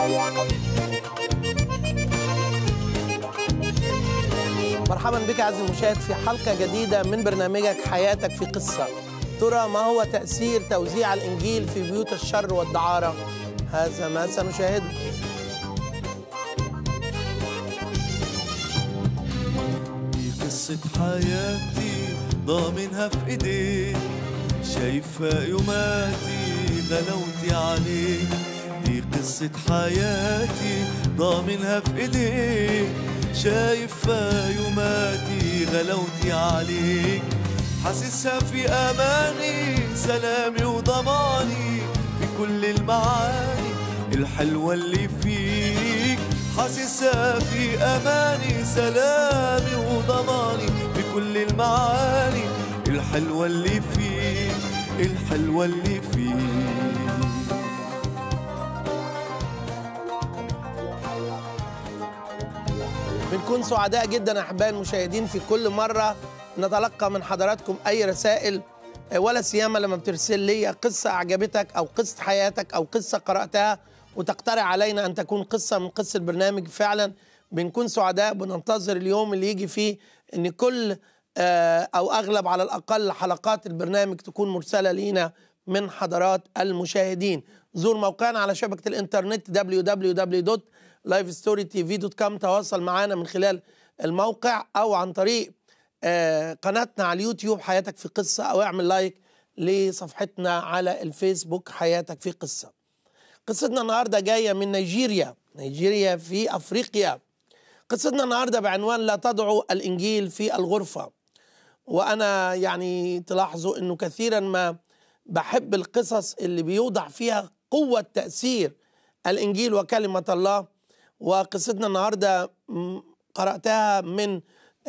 مرحبا بك عزيزي المشاهد في حلقة جديدة من برنامجك حياتك في قصة. ترى ما هو تأثير توزيع الإنجيل في بيوت الشر والدعارة؟ هذا ما سنشاهده. دي قصة حياتي ضامنها في ايديك، شايفة يوماتي غلاوتي عليك. دي قصة حياتي ضامنها في ايديك، شايفة يوماتي غلاوتي عليك. حاسسها في اماني سلامي وضماني في كل المعاني الحلوة اللي فيك. حاسسها في اماني سلامي وضماني في كل المعاني الحلوة اللي فيك، الحلوة اللي فيك. بنكون سعداء جدا أحبائي المشاهدين في كل مرة نتلقى من حضراتكم أي رسائل، ولا سيما لما بترسل لي قصة أعجبتك أو قصة حياتك أو قصة قرأتها وتقترح علينا أن تكون قصة من قصة البرنامج. فعلا بنكون سعداء، بننتظر اليوم اللي يجي فيه أن كل أو أغلب على الأقل حلقات البرنامج تكون مرسلة لينا من حضرات المشاهدين. زور موقعنا على شبكة الإنترنت www.livestorytv.com. تواصل معنا من خلال الموقع أو عن طريق قناتنا على اليوتيوب حياتك في قصة، أو اعمل لايك لصفحتنا على الفيسبوك حياتك في قصة. قصتنا النهاردة جاية من نيجيريا في أفريقيا. قصتنا النهاردة بعنوان لا تضعوا الإنجيل في الغرفة. وأنا يعني تلاحظوا أنه كثيرا ما بحب القصص اللي بيوضع فيها قوة تأثير الإنجيل وكلمة الله. وقصتنا النهاردة قرأتها من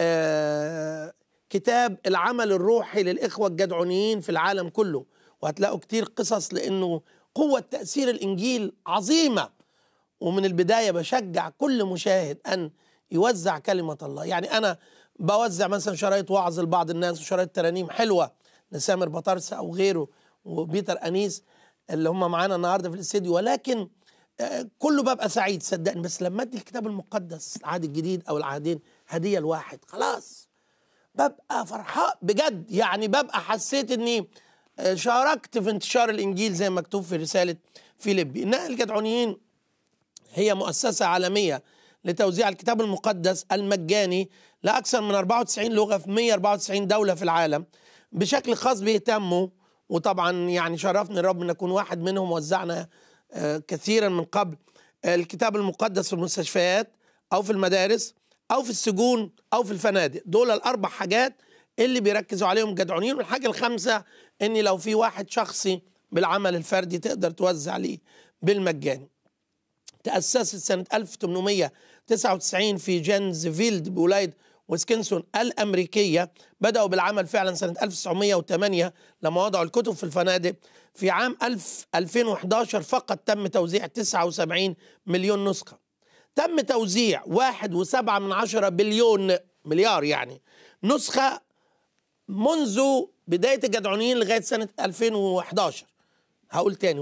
كتاب العمل الروحي للإخوة الجدعونيين في العالم كله، وهتلاقوا كتير قصص لأنه قوة تأثير الإنجيل عظيمة. ومن البداية بشجع كل مشاهد أن يوزع كلمة الله. يعني أنا بوزع مثلا شرايط وعظ لبعض الناس وشرايط ترانيم حلوة لسامر بطرسة أو غيره وبيتر أنيس اللي هم معانا النهاردة في الاستديو، ولكن كله ببقى سعيد صدقني. بس لما ادي الكتاب المقدس العهد الجديد او العهدين هديه لواحد، خلاص ببقى فرحان بجد. يعني ببقى حسيت اني شاركت في انتشار الانجيل زي ما مكتوب في رساله فيليبي. إن الجدعونيين هي مؤسسه عالميه لتوزيع الكتاب المقدس المجاني لاكثر من 94 لغه في 194 دوله في العالم. بشكل خاص بيهتموا، وطبعا يعني شرفني الرب ان اكون واحد منهم. وزعنا كثيرا من قبل الكتاب المقدس في المستشفيات أو في المدارس أو في السجون أو في الفنادق. دول الأربع حاجات اللي بيركزوا عليهم الجدعونيين. والحاجة الخامسة إن لو في واحد شخصي بالعمل الفردي تقدر توزع ليه بالمجان. تأسست سنة 1899 في جينزفيلد بولاية ويسكنسون الأمريكية. بدأوا بالعمل فعلا سنة 1908 لما وضعوا الكتب في الفنادق. في عام 2011 فقط تم توزيع 79 مليون نسخة. تم توزيع 1.7 بليون مليار يعني نسخة منذ بداية الجدعونيين لغاية سنة 2011. هقول تاني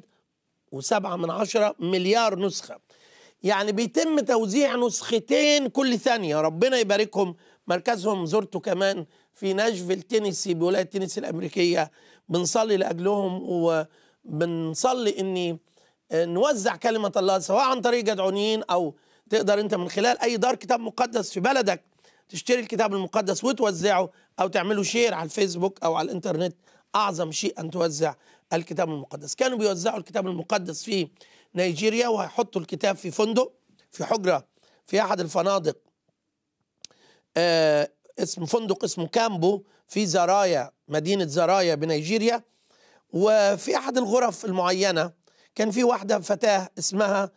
1.7 مليار نسخة. يعني بيتم توزيع نسختين كل ثانية. ربنا يباركهم. مركزهم زرته كمان في ناشفيل تينيسي بولاية تينيسي الأمريكية. بنصلي لأجلهم وبنصلي إني نوزع كلمة الله سواء عن طريق جدعونيين أو تقدر أنت من خلال أي دار كتاب مقدس في بلدك تشتري الكتاب المقدس وتوزعه، أو تعملوا شير على الفيسبوك أو على الإنترنت. أعظم شيء أن توزع الكتاب المقدس. كانوا بيوزعوا الكتاب المقدس في نيجيريا، وهيحطوا الكتاب في فندق في حجرة في أحد الفنادق اسم فندق اسمه كامبو في زرايا، مدينة زرايا بنيجيريا. وفي أحد الغرف المعينة كان في واحدة فتاة اسمها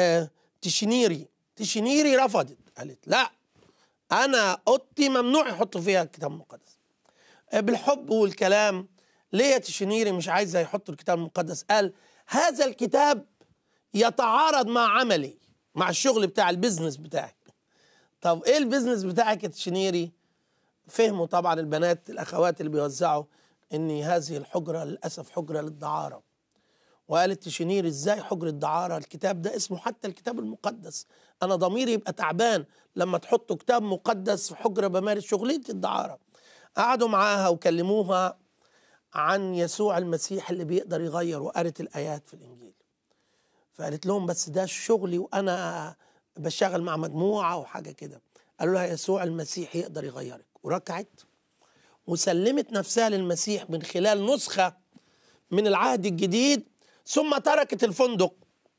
تشينيري رفضت، قالت لا، أنا أوضتي ممنوع يحطوا فيها الكتاب المقدس. بالحب والكلام، ليه تشينيري مش عايزة يحطوا الكتاب المقدس؟ قال هذا الكتاب يتعارض مع عملي، مع الشغل بتاع البيزنس بتاعي. طب ايه البيزنس بتاعك يا تشينيري؟ فهموا طبعا البنات الأخوات اللي بيوزعوا ان هذه الحجرة للأسف حجرة للدعارة، وقالت تشينير ازاي حجرة دعارة؟ الكتاب ده اسمه حتى الكتاب المقدس. انا ضميري يبقى تعبان لما تحطوا كتاب مقدس في حجرة بمارس شغلية الدعارة. قعدوا معاها وكلموها عن يسوع المسيح اللي بيقدر يغير، وقرت الآيات في الإنجيل. فقالت لهم بس ده شغلي وأنا بشتغل مع مجموعة وحاجة كده. قالوا لها يسوع المسيح يقدر يغيرك، وركعت وسلمت نفسها للمسيح من خلال نسخة من العهد الجديد، ثم تركت الفندق.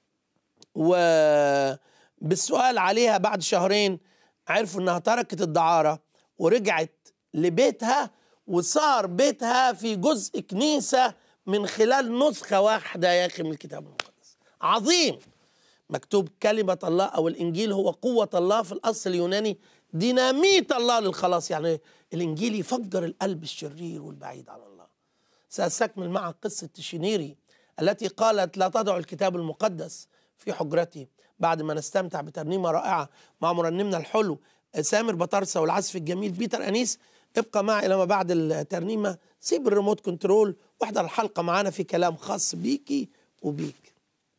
وبالسؤال عليها بعد شهرين عرفوا انها تركت الدعارة ورجعت لبيتها، وصار بيتها في جزء كنيسة من خلال نسخة واحدة يا أخي من الكتاب المقدس. عظيم. مكتوب كلمة الله أو الإنجيل هو قوة الله، في الأصل اليوناني ديناميت الله للخلاص، يعني الإنجيل يفجر القلب الشرير والبعيد عن الله. سأستكمل معك قصة تشينيري التي قالت لا تضع الكتاب المقدس في حجرتي، بعد ما نستمتع بترنيمة رائعة مع مرنمنا الحلو سامر بطرسة والعزف الجميل بيتر أنيس. ابقى معي لما بعد الترنيمة، سيب الريموت كنترول واحضر الحلقة معانا في كلام خاص بيكي وبيك.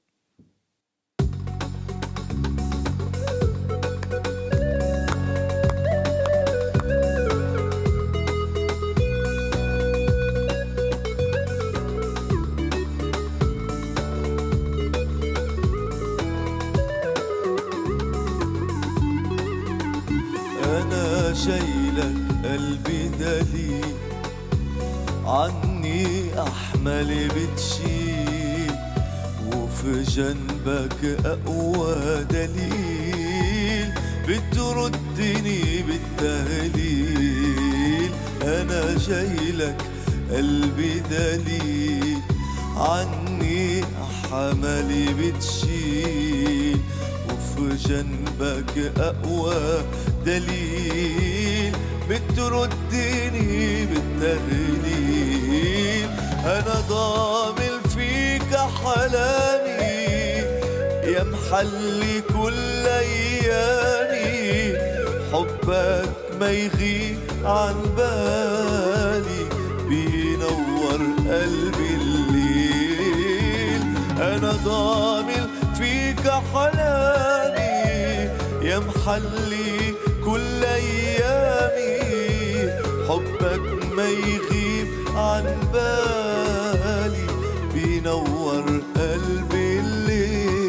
أنا شايلك قلبي دليل، عني أحمل بتشيل، وفي جنبك أقوى دليل بتردني بالتهليل. أنا شايلك قلبي دليل، عني أحمل بتشيل، وفي جنبك أقوى دليل بتردني بالتهليل. أنا ضامن فيك حلامي يا محلي كل أيامي، حبك ما يغيب عن بالي بينور قلبي الليل. أنا ضامن فيك حلامي يا محلي كل أيامي، حبك ما يغيب عن بالي بينور قلبي الليل.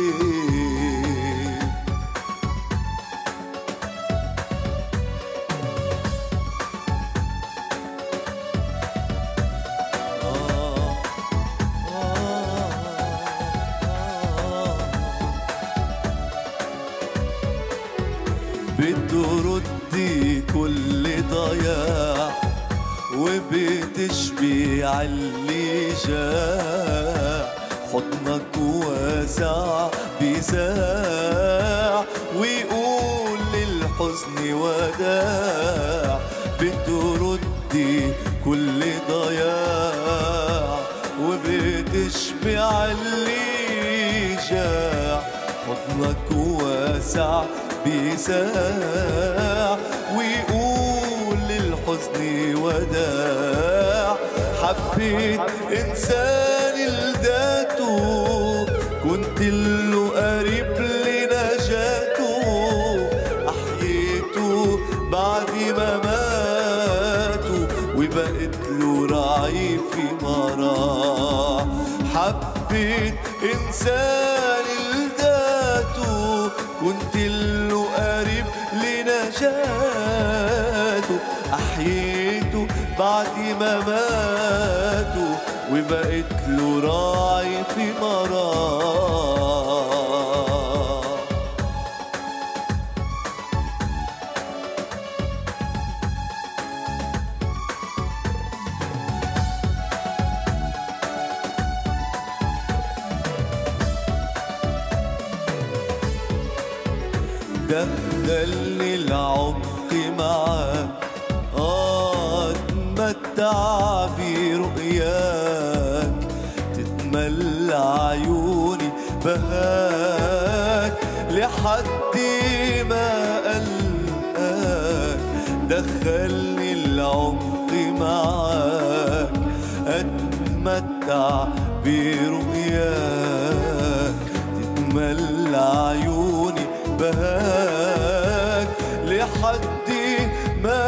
بتردي كل ضياع وبتشبيع اللي جاع، حضنك واسع بيساع ويقول للحزن وداع. بتردي كل ضياع وبتشبيع اللي جاع، حضنك واسع بيساع ويقول للحزن وداع. حبيت إنسان لذاته، كنت له قريب لنجاته، أحييته بعد ما ماتوا وبقيت له راعي في مراه. حبيت إنسان لذاته، كنت له قريب لنجاته، أحييته بعد ما ماتوا وبقيت له راعي في مراه. دخلني العمق معاك، اتمتع برؤياك، تتملى عيوني بهاك لحد ما ألقاك. دخلني العمق معاك، واتمتع برؤياك، تتملى عيوني بهاك لحد ما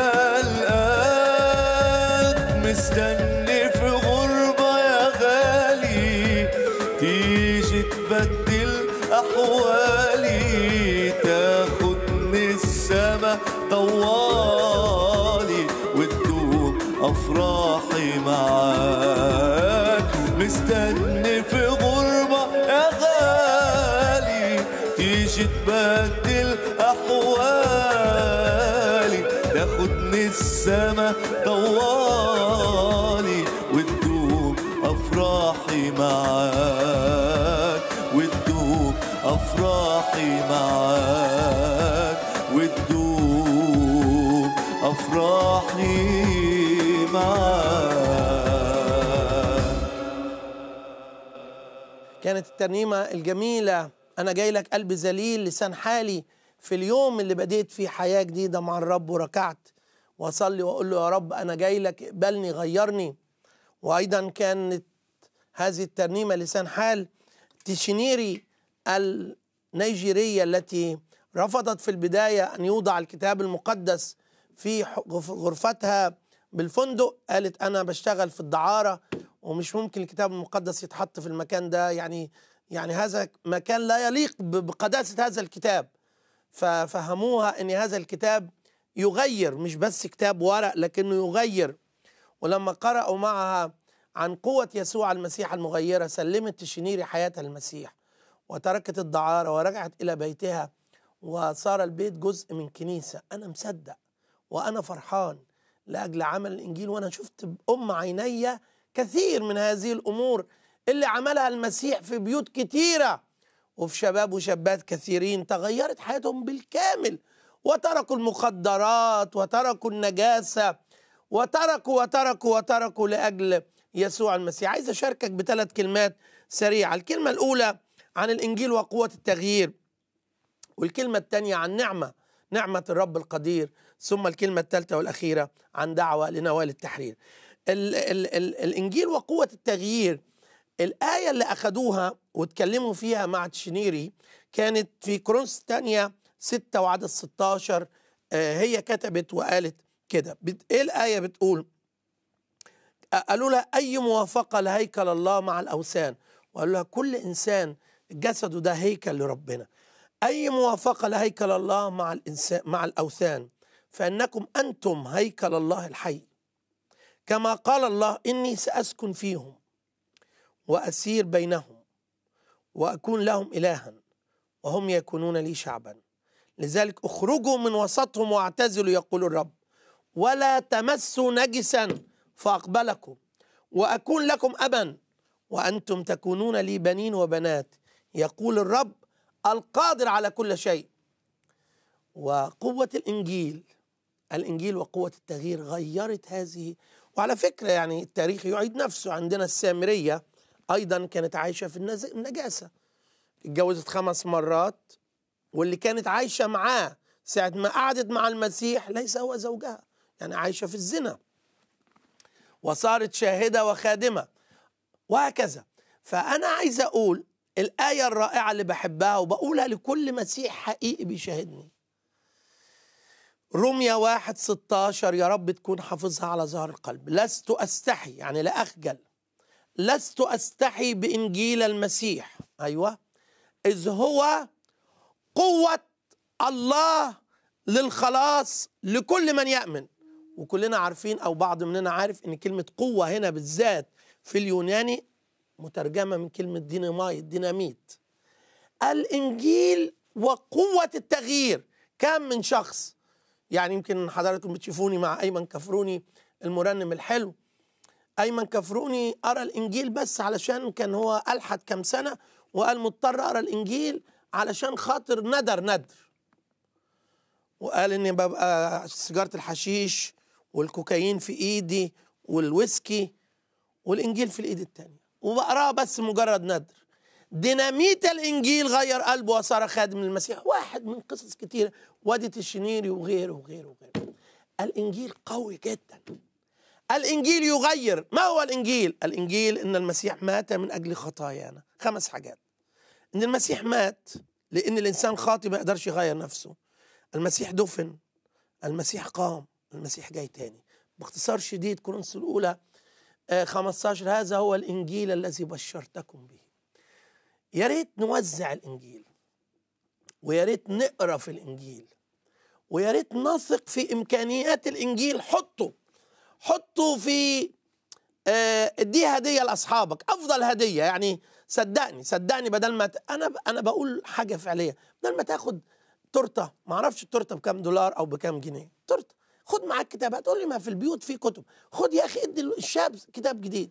القاك. مستني في غربة يا غالي تيجي تبدل أحوالي، تاخدني السما طوالي وتدوم أفراحي معاك. مستني في غربة يا غالي تيجي تبدل أحوالي، تاخدني السما طوالي وتدوم أفراحي معاك، وتدوم أفراحي معاك، وتدوم أفراحي معاك. كانت الترنيمة الجميلة أنا جاي لك قلبي ذليل لسان حالي في اليوم اللي بديت فيه حياة جديدة مع الرب، وركعت وأصلي وأقول له يا رب أنا جاي لك اقبلني غيرني. وأيضا كانت هذه الترنيمة لسان حال تشينيري النيجيرية التي رفضت في البداية أن يوضع الكتاب المقدس في غرفتها بالفندق. قالت أنا بشتغل في الدعارة ومش ممكن الكتاب المقدس يتحط في المكان ده، يعني هذا مكان لا يليق بقداسة هذا الكتاب. ففهموها أن هذا الكتاب يغير، مش بس كتاب ورق لكنه يغير. ولما قرأوا معها عن قوة يسوع المسيح المغيرة سلمت تشينيري حياتها المسيح وتركت الدعارة ورجعت إلى بيتها، وصار البيت جزء من كنيسة. أنا مصدق وأنا فرحان لأجل عمل الإنجيل، وأنا شفت بأم عيني كثير من هذه الأمور اللي عملها المسيح في بيوت كتيرة وفي شباب وشابات كثيرين تغيرت حياتهم بالكامل، وتركوا المخدرات وتركوا النجاسة وتركوا لأجل يسوع المسيح. عايز أشاركك بثلاث كلمات سريعة. الكلمة الأولى عن الإنجيل وقوة التغيير، والكلمة الثانية عن نعمة الرب القدير، ثم الكلمة الثالثة والأخيرة عن دعوة لنوال التحرير. الإنجيل وقوة التغيير، الآية اللي أخدوها واتكلموا فيها مع تشينيري كانت في كورنثوس الثانية 6 وعدد 16. هي كتبت وقالت كده. إيه الآية بتقول؟ قالوا لها أي موافقة لهيكل الله مع الأوثان، وقالوا لها كل إنسان جسده ده هيكل لربنا. أي موافقة لهيكل الله مع الأوثان، فإنكم أنتم هيكل الله الحي، كما قال الله إني سأسكن فيهم وأسير بينهم وأكون لهم إلها وهم يكونون لي شعبا. لذلك اخرجوا من وسطهم واعتزلوا يقول الرب، ولا تمسوا نجسا فأقبلكم وأكون لكم أبا وأنتم تكونون لي بنين وبنات، يقول الرب القادر على كل شيء. وقوة الإنجيل وقوة التغيير غيرت هذه. وعلى فكرة يعني التاريخ يعيد نفسه. عندنا السامرية أيضا كانت عايشة في النجاسة، اتجوزت 5 مرات، واللي كانت عايشة معاه ساعة ما قعدت مع المسيح ليس هو زوجها، يعني عايشة في الزنا، وصارت شاهدة وخادمة وهكذا. فأنا عايز أقول الآية الرائعة اللي بحبها وبقولها لكل مسيح حقيقي بيشاهدني، رمية 1:16، يا رب تكون حافظها على ظهر القلب. لست أستحي، يعني لا أخجل، لست أستحي بإنجيل المسيح، أيوة، إذ هو قوة الله للخلاص لكل من يأمن. وكلنا عارفين أو بعض مننا عارف إن كلمة قوة هنا بالذات في اليوناني مترجمة من كلمة ديناميت. الإنجيل وقوة التغيير. كم من شخص، يعني يمكن حضراتكم بتشوفوني مع أيمن كفروني المرنم الحلو. أيمن كفروني أرى الإنجيل بس علشان كان هو ألحد كم سنة وقال مضطر أرى الإنجيل علشان خاطر ندر، وقال إني ببقى سيجارة الحشيش والكوكايين في إيدي والويسكي والإنجيل في الإيد التانية، وبقراه بس مجرد ندر. ديناميت الإنجيل غير قلبه وصار خادم للمسيح. واحد من قصص كتير، وادي تشينيري وغيره وغيره وغيره. الإنجيل قوي جدا. الإنجيل يغير. ما هو الإنجيل؟ الإنجيل إن المسيح مات من أجل خطايانا. 5 حاجات. إن المسيح مات لأن الإنسان خاطئ ما يقدرش يغير نفسه. المسيح دفن، المسيح قام، المسيح جاي تاني. باختصار شديد كورنثوس الأولى 15 هذا هو الإنجيل الذي بشرتكم به. يا ريت نوزع الإنجيل، ويا ريت نقرأ في الإنجيل، ويا ريت نثق في إمكانيات الإنجيل. حطه في اديه هدية لأصحابك، أفضل هدية. يعني صدقني بدل ما أنا بقول حاجة فعلية، بدل ما تاخد تورته، ما اعرفش التورته بكام دولار او بكام جنيه، تورته، خد معاك كتاب. هتقول لي ما في البيوت في كتب، خد يا اخي ادي الشاب كتاب جديد.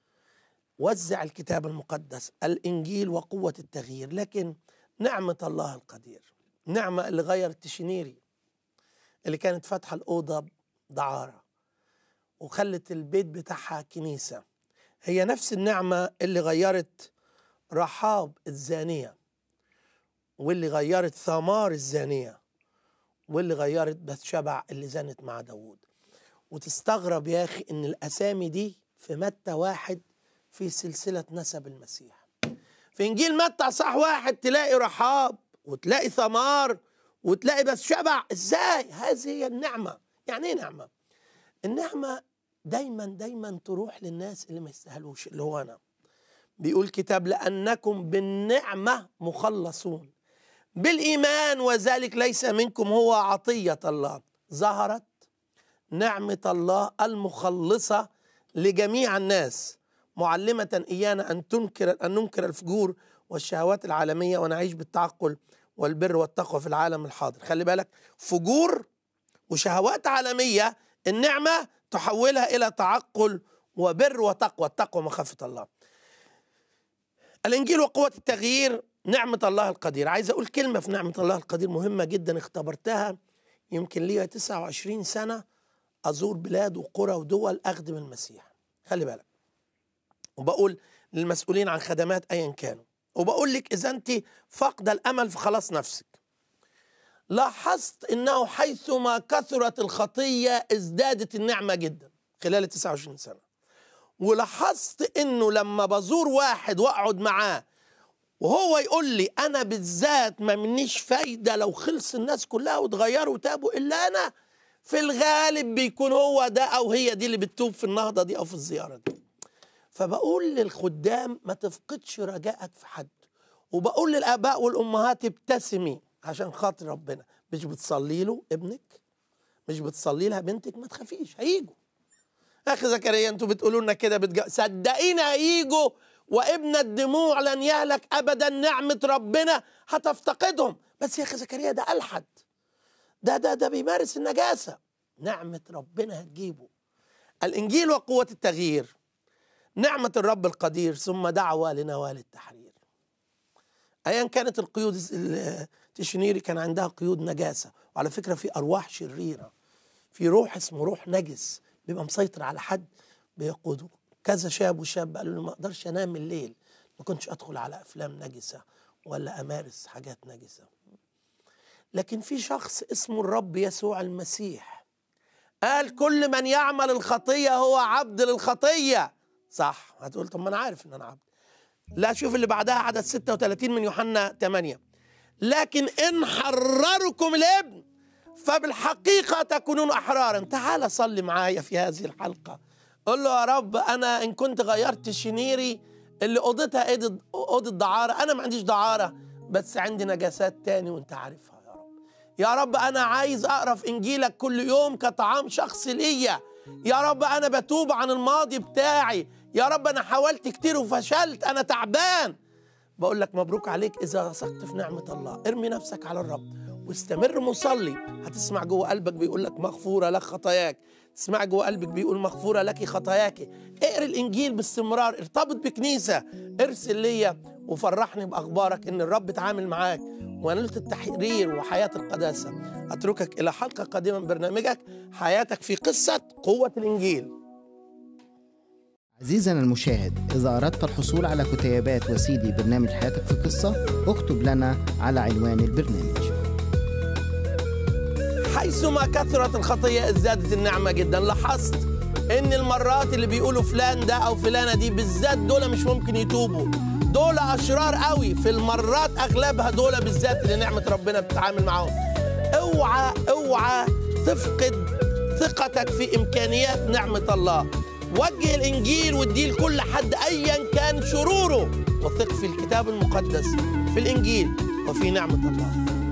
وزع الكتاب المقدس، الانجيل وقوه التغيير. لكن نعمه الله القدير، نعمه اللي غيرت تشنيري اللي كانت فاتحه الاوضه دعاره وخلت البيت بتاعها كنيسه، هي نفس النعمه اللي غيرت رحاب الزانيه، واللي غيرت ثمار الزانية، واللي غيرت بثشبع اللي زانت مع داود. وتستغرب يا أخي إن الأسامي دي في متى 1 في سلسلة نسب المسيح. في إنجيل متى صح 1 تلاقي رحاب وتلاقي ثمار وتلاقي بثشبع. إزاي؟ هذه هي النعمة. يعني إيه نعمة؟ النعمة دايما تروح للناس اللي ما يستاهلوش، اللي هو أنا. بيقول كتاب لأنكم بالنعمة مخلصون بالإيمان وذلك ليس منكم هو عطية الله. ظهرت نعمة الله المخلصة لجميع الناس معلمة إيانا أن ننكر الفجور والشهوات العالمية ونعيش بالتعقل والبر والتقوى في العالم الحاضر. خلي بالك، فجور وشهوات عالمية النعمة تحولها إلى تعقل وبر وتقوى. التقوى مخافة الله. الإنجيل وقوة التغيير، نعمة الله القدير. عايز أقول كلمة في نعمة الله القدير مهمة جدا، اختبرتها يمكن ليها 29 سنة أزور بلاد وقرى ودول أخدم المسيح. خلي بالك، وبقول للمسؤولين عن خدمات أيا كانوا، وبقول لك إذا أنت فاقدة الأمل في خلاص نفسك، لاحظت أنه حيثما كثرت الخطية ازدادت النعمة جدا خلال 29 سنة. ولاحظت أنه لما بزور واحد وأقعد معاه وهو يقول لي أنا بالذات ما منيش فايدة لو خلص الناس كلها وتغيروا وتابوا إلا أنا، في الغالب بيكون هو ده أو هي دي اللي بتتوب في النهضة دي أو في الزيارة دي. فبقول للخدام ما تفقدش رجائك في حد، وبقول للآباء والأمهات ابتسمي عشان خاطر ربنا. مش بتصلي له ابنك، مش بتصلي لها بنتك، ما تخافيش هيجوا. أخي زكريا أنتوا بتقولوا لنا كده صدقينا هيجوا، وابن الدموع لن يهلك أبدا، نعمة ربنا هتفتقدهم. بس يا أخي زكريا ده ألحد، ده بيمارس النجاسة. نعمة ربنا هتجيبه. الإنجيل وقوة التغيير، نعمة الرب القدير، ثم دعوة لنوال التحرير. أيا كانت القيود، تشنيري كان عندها قيود نجاسة، وعلى فكرة في أرواح شريرة، في روح اسمه روح نجس بيبقى مسيطر على حد بيقوده. كذا شاب وشاب قالوا له ما اقدرش انام الليل، ما كنتش ادخل على افلام نجسه ولا امارس حاجات نجسه. لكن في شخص اسمه الرب يسوع المسيح قال كل من يعمل الخطيه هو عبد للخطيه. صح، هتقول طب ما انا عارف ان انا عبد. لا، شوف اللي بعدها عدد 36 من يوحنا 8، لكن ان حرركم الابن فبالحقيقه تكونون احرارا. تعال صلي معايا في هذه الحلقه، قل له يا رب أنا إن كنت غيرت شنيري اللي قضيتها أوضة دعارة، أنا ما عنديش دعارة بس عندي نجاسات تاني وأنت عارفها يا رب. يا رب أنا عايز أقرأ في إنجيلك كل يوم كطعام شخصي ليا. يا رب أنا بتوب عن الماضي بتاعي. يا رب أنا حاولت كتير وفشلت، أنا تعبان. بقول لك مبروك عليك إذا وثقت في نعمة الله. ارمي نفسك على الرب واستمر مصلي، هتسمع جوه قلبك بيقول لك مغفورة لك خطاياك. تسمع جوه قلبك بيقول مغفورة لك خطاياك. اقرأ الإنجيل باستمرار، ارتبط بكنيسة، ارسل ليا وفرحني بأخبارك إن الرب اتعامل معاك ونلت التحرير وحياة القداسة. أتركك إلى حلقة قادمة من برنامجك حياتك في قصة قوة الإنجيل. عزيزنا المشاهد، إذا أردت الحصول على كتيبات وسيدي برنامج حياتك في قصة، اكتب لنا على عنوان البرنامج. حيثما كثرت الخطية ازدادت النعمة جدا. لاحظت ان المرات اللي بيقولوا فلان ده او فلانه دي بالذات دول مش ممكن يتوبوا، دول اشرار قوي في المرات اغلبها، دول بالذات اللي نعمه ربنا بتتعامل معاهم. اوعى تفقد ثقتك في امكانيات نعمه الله. وجه الانجيل واديه لكل حد ايا كان شروره، وثق في الكتاب المقدس، في الانجيل وفي نعمه الله.